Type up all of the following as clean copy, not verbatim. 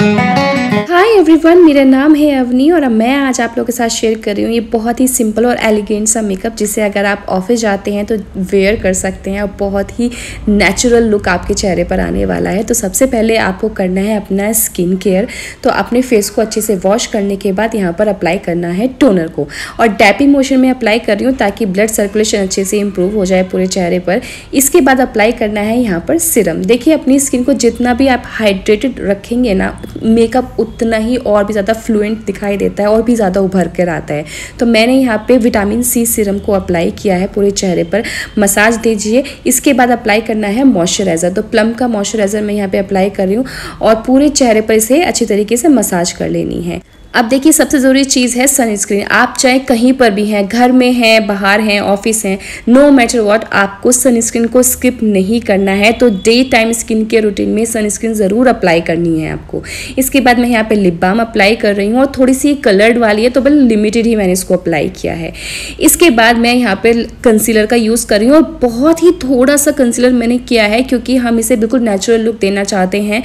Hi everyone, मेरा नाम है अवनी और मैं आज आप लोगों के साथ शेयर कर रही हूँ ये बहुत ही सिंपल और एलिगेंट सा मेकअप जिसे अगर आप ऑफिस जाते हैं तो वेयर कर सकते हैं और बहुत ही नेचुरल लुक आपके चेहरे पर आने वाला है। तो सबसे पहले आपको करना है अपना स्किन केयर। तो अपने फेस को अच्छे से वॉश करने के बाद यहाँ पर अप्लाई करना है टोनर को और डैपिंग मोशन में अप्लाई कर रही हूँ ताकि ब्लड सर्कुलेशन अच्छे से इम्प्रूव हो जाए पूरे चेहरे पर। इसके बाद अप्लाई करना है यहाँ पर सिरम। देखिए अपनी स्किन को जितना भी आप हाइड्रेटेड रखेंगे ना, मेकअप उतना ही और भी ज़्यादा फ्लुएंट दिखाई देता है और भी ज़्यादा उभर कर आता है। तो मैंने यहाँ पे विटामिन सी सीरम को अप्लाई किया है पूरे चेहरे पर। मसाज दीजिए। इसके बाद अप्लाई करना है मॉइस्चराइज़र। तो प्लम का मॉइस्चराइज़र मैं यहाँ पे अप्लाई कर रही हूँ और पूरे चेहरे पर इसे अच्छी तरीके से मसाज कर लेनी है। अब देखिए सबसे ज़रूरी चीज़ है सनस्क्रीन। आप चाहे कहीं पर भी हैं, घर में हैं, बाहर हैं, ऑफिस हैं, नो मैटर व्हाट, आपको सनस्क्रीन को स्किप नहीं करना है। तो day time skin care routine में सनस्क्रीन ज़रूर अप्लाई करनी है आपको। इसके बाद मैं यहाँ पे लिप बाम अप्लाई कर रही हूँ और थोड़ी सी कलर्ड वाली है तो बस लिमिटेड ही मैंने इसको अप्लाई किया है। इसके बाद मैं यहाँ पे कंसीलर का यूज़ कर रही हूँ और बहुत ही थोड़ा सा कंसीलर मैंने किया है क्योंकि हम इसे बिल्कुल नेचुरल लुक देना चाहते हैं।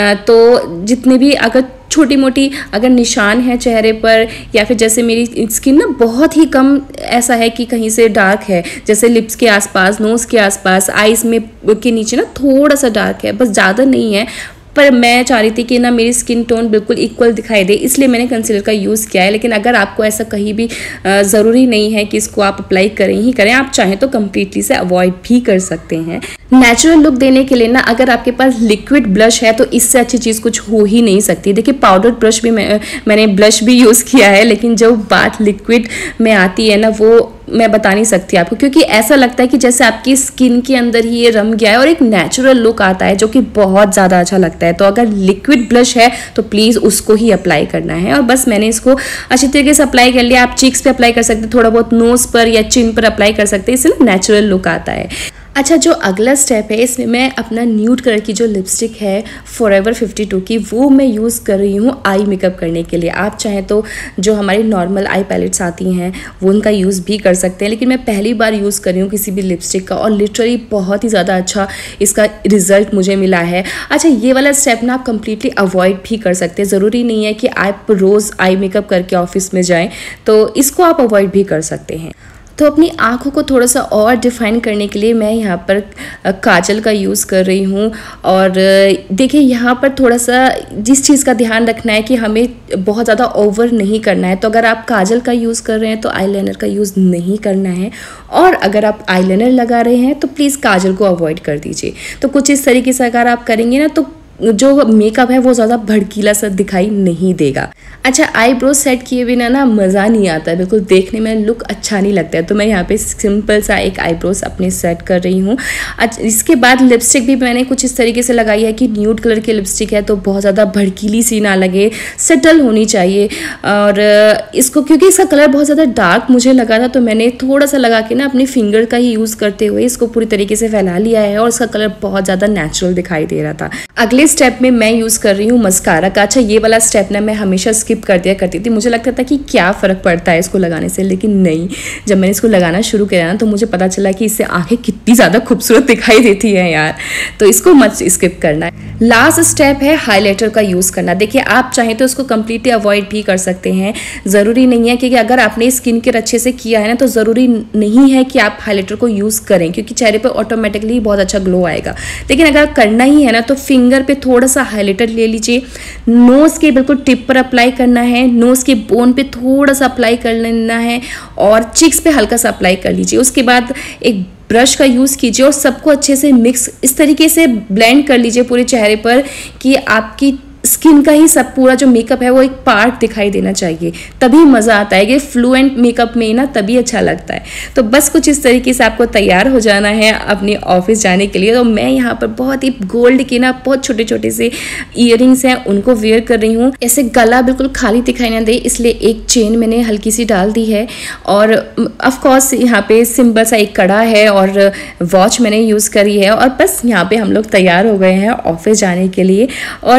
तो जितने भी अगर छोटी मोटी अगर निशान है चेहरे पर या फिर जैसे मेरी स्किन ना बहुत ही कम ऐसा है कि कहीं से डार्क है, जैसे लिप्स के आसपास, नोज़ के आसपास, आईज में के नीचे ना थोड़ा सा डार्क है, बस ज़्यादा नहीं है। पर मैं चाह रही थी कि ना मेरी स्किन टोन बिल्कुल इक्वल दिखाई दे, इसलिए मैंने कंसीलर का यूज़ किया है। लेकिन अगर आपको ऐसा कहीं भी ज़रूरी नहीं है कि इसको आप अप्लाई करें ही करें, आप चाहें तो कम्प्लीटली से अवॉइड भी कर सकते हैं। नेचुरल लुक देने के लिए ना अगर आपके पास लिक्विड ब्लश है तो इससे अच्छी चीज़ कुछ हो ही नहीं सकती। देखिए पाउडर ब्रश भी मैंने ब्लश भी यूज़ किया है, लेकिन जो बात लिक्विड में आती है ना वो मैं बता नहीं सकती आपको, क्योंकि ऐसा लगता है कि जैसे आपकी स्किन के अंदर ही ये रम गया है और एक नेचुरल लुक आता है जो कि बहुत ज़्यादा अच्छा लगता है। तो अगर लिक्विड ब्लश है तो प्लीज़ उसको ही अप्लाई करना है। और बस मैंने इसको अच्छी तरीके से अप्लाई कर लिया। आप चीक्स पे अप्लाई कर सकते हैं, थोड़ा बहुत नोज़ पर या चिन पर अप्लाई कर सकते हैं, इससे ना नेचुरल लुक आता है। अच्छा, जो अगला स्टेप है इसमें मैं अपना न्यूड कलर की जो लिपस्टिक है फॉरएवर 52 की वो मैं यूज़ कर रही हूँ आई मेकअप करने के लिए। आप चाहें तो जो हमारी नॉर्मल आई पैलेट्स आती हैं वो उनका यूज़ भी कर सकते हैं, लेकिन मैं पहली बार यूज़ कर रही हूँ किसी भी लिपस्टिक का और लिटरली बहुत ही ज़्यादा अच्छा इसका रिजल्ट मुझे मिला है। अच्छा, ये वाला स्टेप ना आप कम्प्लीटली अवॉइड भी कर सकते हैं। ज़रूरी नहीं है कि आप रोज़ आई मेकअप करके ऑफिस में जाएँ, तो इसको आप अवॉइड भी कर सकते हैं। तो अपनी आँखों को थोड़ा सा और डिफ़ाइन करने के लिए मैं यहाँ पर काजल का यूज़ कर रही हूँ। और देखिए यहाँ पर थोड़ा सा जिस चीज़ का ध्यान रखना है कि हमें बहुत ज़्यादा ओवर नहीं करना है। तो अगर आप काजल का यूज़ कर रहे हैं तो आईलाइनर का यूज़ नहीं करना है, और अगर आप आईलाइनर लगा रहे हैं तो प्लीज़ काजल को अवॉइड कर दीजिए। तो कुछ इस तरीके से अगर आप करेंगे ना तो जो मेकअप है वो ज़्यादा भड़कीला सा दिखाई नहीं देगा। अच्छा, आईब्रो सेट किए बिना ना मज़ा नहीं आता, बिल्कुल देखने में लुक अच्छा नहीं लगता है। तो मैं यहाँ पे सिंपल सा एक आईब्रोज अपने सेट कर रही हूँ। अच्छा, इसके बाद लिपस्टिक भी मैंने कुछ इस तरीके से लगाई है कि न्यूड कलर की लिपस्टिक है तो बहुत ज़्यादा भड़कीली सी ना लगे, सेटल होनी चाहिए। और इसको क्योंकि इसका कलर बहुत ज़्यादा डार्क मुझे लगा था तो मैंने थोड़ा सा लगा के ना अपनी फिंगर का ही यूज़ करते हुए इसको पूरी तरीके से फैला लिया है और इसका कलर बहुत ज़्यादा नेचुरल दिखाई दे रहा था। अगले स्टेप में मैं यूज़ कर रही हूँ मस्कारा का। अच्छा, ये वाला स्टेप ना मैं हमेशा स्किप कर दिया करती थी। मुझे लगता था कि क्या फ़र्क पड़ता है इसको लगाने से, लेकिन नहीं, जब मैंने इसको लगाना शुरू किया ना तो मुझे पता चला कि इससे आंखें कितनी ज़्यादा खूबसूरत दिखाई देती हैं यार। तो इसको मत स्किप करना है। लास्ट स्टेप है हाइलाइटर का यूज़ करना। देखिए आप चाहें तो इसको कम्प्लीटली अवॉइड भी कर सकते हैं, ज़रूरी नहीं है क्योंकि अगर आपने स्किन केयर अच्छे से किया है ना तो ज़रूरी नहीं है कि आप हाइलाइटर को यूज़ करें, क्योंकि चेहरे पर ऑटोमेटिकली बहुत अच्छा ग्लो आएगा। लेकिन अगर करना ही है ना तो फिंगर पे थोड़ा सा हाइलाइटर ले लीजिए, नोज़ के बिल्कुल टिप पर अप्लाई करना है, नोज़ के बोन पे थोड़ा सा अप्लाई कर लेना है और चिक्स पे हल्का सा अप्लाई कर लीजिए। उसके बाद एक ब्रश का यूज़ कीजिए और सबको अच्छे से मिक्स इस तरीके से ब्लेंड कर लीजिए पूरे चेहरे पर कि आपकी स्किन का ही सब पूरा जो मेकअप है वो एक पार्ट दिखाई देना चाहिए, तभी मज़ा आता है कि फ्लुएंट मेकअप में ना तभी अच्छा लगता है। तो बस कुछ इस तरीके से आपको तैयार हो जाना है अपने ऑफिस जाने के लिए। तो मैं यहाँ पर बहुत ही गोल्ड के ना बहुत छोटे छोटे से ईयरिंग्स हैं उनको वेयर कर रही हूँ। ऐसे गला बिल्कुल खाली दिखाई ना दे इसलिए एक चेन मैंने हल्की सी डाल दी है और ऑफकोर्स यहाँ पे सिंपल सा एक कड़ा है और वॉच मैंने यूज़ करी है और बस यहाँ पे हम लोग तैयार हो गए हैं ऑफिस जाने के लिए। और ये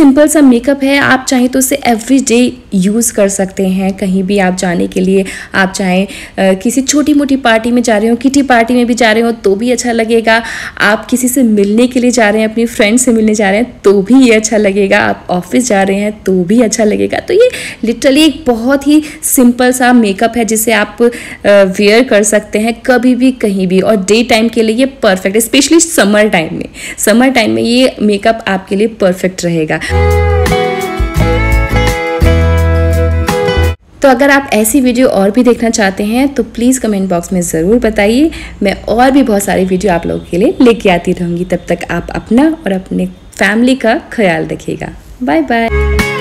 सिंपल सा मेकअप है, आप चाहें तो उसे एवरी डे यूज़ कर सकते हैं। कहीं भी आप जाने के लिए, आप चाहें किसी छोटी मोटी पार्टी में जा रहे हो, किटी पार्टी में भी जा रहे हो तो भी अच्छा लगेगा। आप किसी से मिलने के लिए जा रहे हैं, अपनी फ्रेंड से मिलने जा रहे हैं तो भी ये अच्छा लगेगा। आप ऑफिस जा रहे हैं तो भी अच्छा लगेगा। तो ये लिटरली एक बहुत ही सिंपल सा मेकअप है जिसे आप वेयर कर सकते हैं कभी भी कहीं भी, और डे टाइम के लिए ये परफेक्ट है। स्पेशली समर टाइम में ये मेकअप आपके लिए परफेक्ट रहेगा। तो अगर आप ऐसी वीडियो और भी देखना चाहते हैं तो प्लीज़ कमेंट बॉक्स में ज़रूर बताइए। मैं और भी बहुत सारी वीडियो आप लोगों के लिए लेके आती रहूँगी। तब तक आप अपना और अपने फैमिली का ख्याल रखिएगा। Bye bye.